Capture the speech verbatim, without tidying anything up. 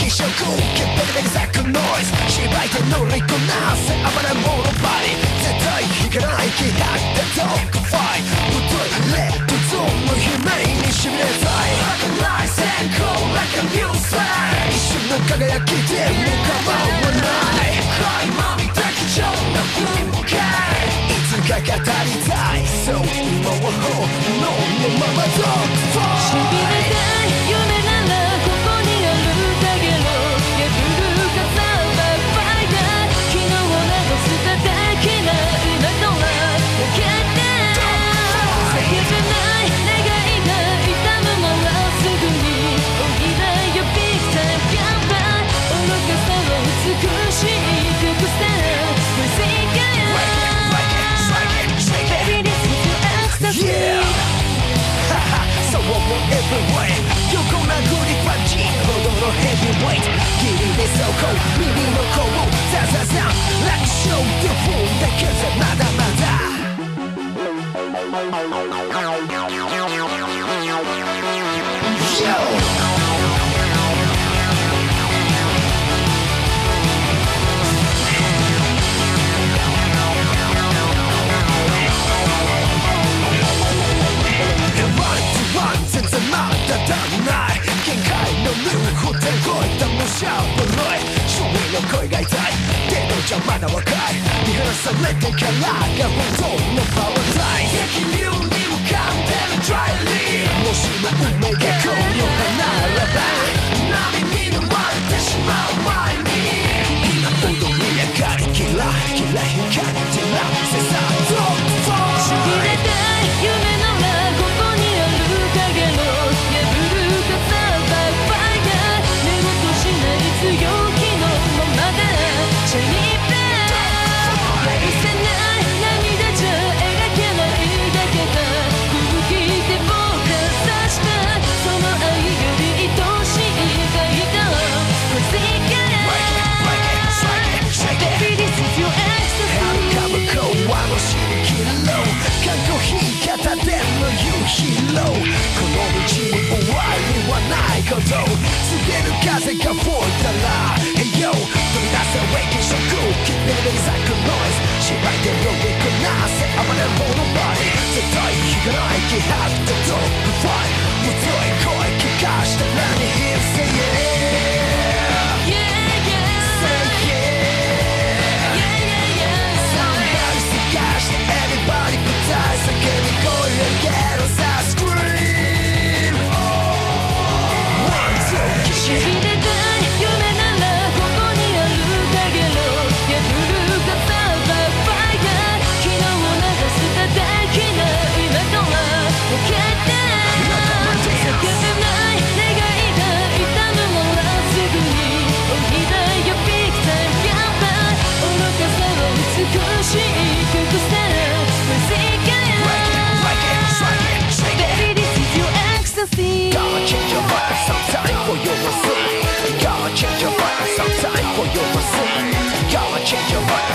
食 Keep it exact noise 芝居で乗りこなせ暴れ者バディ絶対引かない気迫でドッグファイト太いレッドゾーンの悲鳴にしびれたい Like a nice and cold like a new sign 一瞬の輝きでも構わない暗いまみだけ上な分解いつか語りたいそう今は本能のままドッグファイトしびれたい夢ならここにあるだけの破るかさばファイター昨日など捨てただけな今とは分かって叫べない願いが痛むならすぐにおいらよビッグタイム乾杯愚かさは美しい曲さ Yeah! So I want every way 横殴りパンチほどのヘビーウェイトギリで走行耳の甲をザザザ楽勝でフォーだけじゃまだまだ Yo!全然まだ足りない限界のルーホテル越えた模写ボロい周囲の声が痛いでもじゃまだ若い見放されてからが本当のパワータイム激流に浮かんでるドライリーもしも運命がこのならば波に飲まれてしまう前に今踊り上がりキラキラ光ってらせさドッグフォーしびれたい夢のなここにある影の破るかさばファイター寝言しない強気のままでシャイニーベー許せない涙じゃ描けないだけだ空気で僕が刺したその愛より愛しいがいた Crazy girl Baby this is your ecstasy はるか向こうはのしりきろ過去引き方での夕日ローこの道に終わりはないこと告げる風が吹いたら Hey yo 飛び出せ Waking 食 Keep it exact noise 芝居で乗りこなせ暴れ者バディ絶対引かない気迫でドッグファイト太い声聞かしたらに Here say yeah Yeah yeah Say yeah Yeah yeah yeah Somebody 探して Everybody 答え叫び声上げろさ Scream One two しびれたい夢ならここにある影の破るかさばファイター昨日流しただけな今とは分かって叫べない願いが痛むならすぐにおいらよビッグタイム乾杯愚かさは美しい曲さ Crazy girl Baby this is your ecstasy Gotta change your mind sometime for your mercy Gotta change your mind sometime for your mercy Gotta change your mind